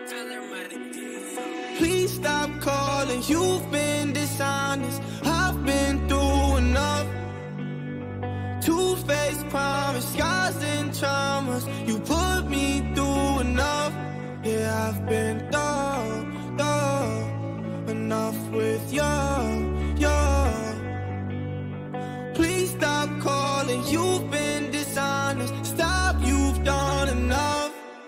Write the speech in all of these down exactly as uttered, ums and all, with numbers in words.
Please stop calling, you've been dishonest. I've been through enough. Two-faced promise, scars and traumas. You put me through enough. Yeah, I've been through, through enough with you, you. Please stop calling, you've been dishonest. Stop, you've done enough.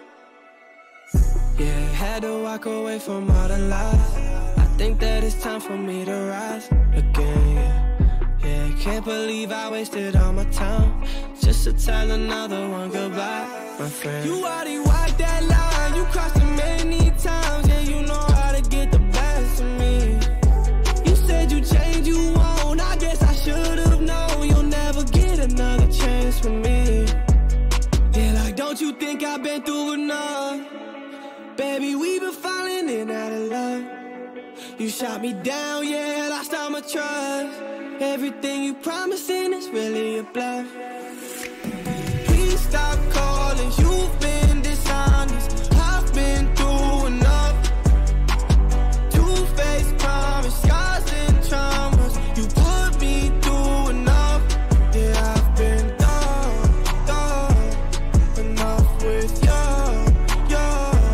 Yeah, had to walk away from all the lies. I think that it's time for me to rise again, yeah. Yeah, can't believe I wasted all my time just to tell another one goodbye, my friend. You already walked that line, you crossed it many times. Yeah, you know how to get the best of me. You said you changed, you won't. I guess I should've known you'll never get another chance from me. Yeah, like, don't you think I've been through enough? Baby, we been falling in out of love. You shot me down, yeah, lost all my trust. Everything you promising is really a bluff. Please stop calling, you've been dishonest. I've been through enough. Two-faced promise, scars and traumas. You put me through enough. Yeah, I've been through, through enough with you, you.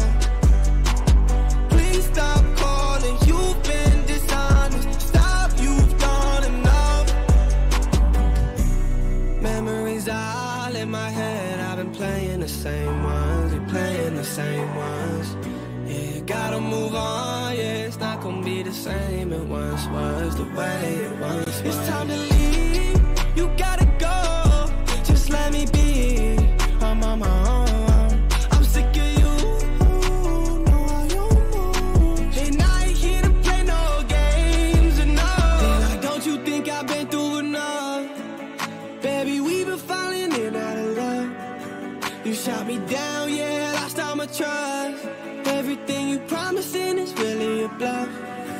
Please stop calling, you've been dishonest. Stop, you've done enough. Memories are all in my head. I've been playing the same ones, you're playing the same ones. Yeah, gotta move on, yeah, it's not gonna be the same it once was, the way it once was. It's time to leave, you gotta go, just let me be. I'm on my own, I'm sick of you, no, I don't know. And I ain't here to play no games, and no. Yeah, like, don't you think I've been through enough? Baby, we been falling in out of love. You shot me down, yeah, lost all my trust. Everything you promising is really a bluff.